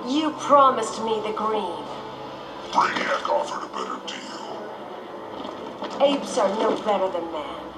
You promised me the green. Brainiac offered a better deal. Apes are no better than man.